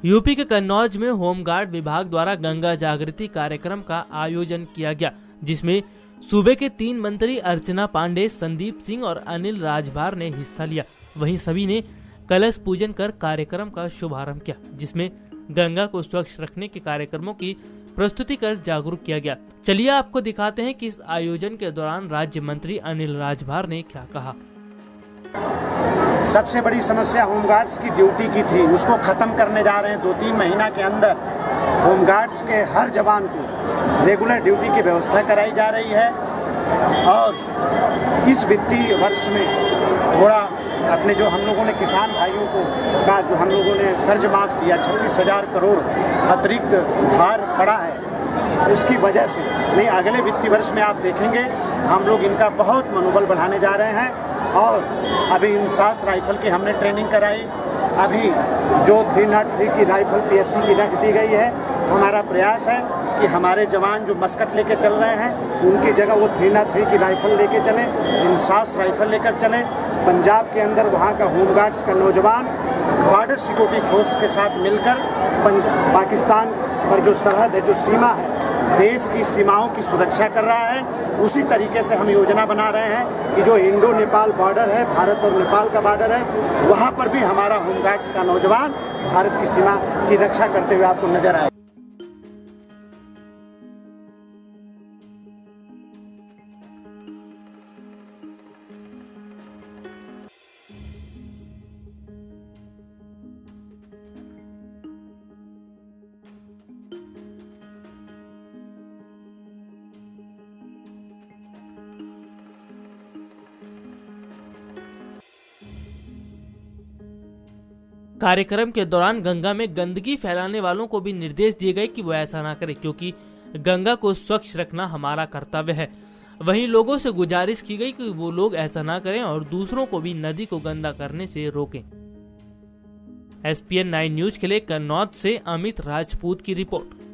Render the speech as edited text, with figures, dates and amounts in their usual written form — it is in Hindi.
यूपी के कन्नौज में होमगार्ड विभाग द्वारा गंगा जागृति कार्यक्रम का आयोजन किया गया, जिसमें सूबे के 3 मंत्री अर्चना पांडे, संदीप सिंह और अनिल राजभार ने हिस्सा लिया। वहीं सभी ने कलश पूजन कर कार्यक्रम का शुभारंभ किया, जिसमें गंगा को स्वच्छ रखने के कार्यक्रमों की प्रस्तुति कर जागरूक किया गया। चलिए आपको दिखाते हैं कि इस आयोजन के दौरान राज्य मंत्री अनिल राजभार ने क्या कहा। सबसे बड़ी समस्या होमगार्ड्स की ड्यूटी की थी, उसको खत्म करने जा रहे हैं। 2-3 महीना के अंदर होमगार्ड्स के हर जवान को रेगुलर ड्यूटी की व्यवस्था कराई जा रही है और इस वित्तीय वर्ष में थोड़ा अपने जो हम लोगों ने किसान भाइयों को का जो हम लोगों ने कर्ज माफ़ किया, 36,000 करोड़ अतिरिक्त भार पड़ा है, उसकी वजह से नहीं अगले वित्तीय वर्ष में आप देखेंगे हम लोग इनका बहुत मनोबल बढ़ाने जा रहे हैं। और अभी इंसास राइफल की हमने ट्रेनिंग कराई। अभी जो 303 की राइफल PSC की रख दी गई है, हमारा प्रयास है कि हमारे जवान जो मस्कट लेके चल रहे हैं उनकी जगह वो 303 की राइफल लेके चलें, इंसास राइफल लेकर चलें। पंजाब के अंदर वहाँ का होमगार्ड्स का नौजवान बॉर्डर सिक्योरिटी फोर्स के साथ मिलकर पाकिस्तान पर जो सरहद है, जो सीमा है, देश की सीमाओं की सुरक्षा कर रहा है। उसी तरीके से हम योजना बना रहे हैं कि जो इंडो नेपाल बॉर्डर है, भारत और नेपाल का बॉर्डर है, वहाँ पर भी हमारा होमगार्ड्स का नौजवान भारत की सीमा की रक्षा करते हुए आपको नजर आए। कार्यक्रम के दौरान गंगा में गंदगी फैलाने वालों को भी निर्देश दिए गए कि वो ऐसा ना करें, क्योंकि गंगा को स्वच्छ रखना हमारा कर्तव्य है। वहीं लोगों से गुजारिश की गई कि वो लोग ऐसा ना करें और दूसरों को भी नदी को गंदा करने से रोकें। SPN 9 न्यूज के लिए कन्नौज से अमित राजपूत की रिपोर्ट।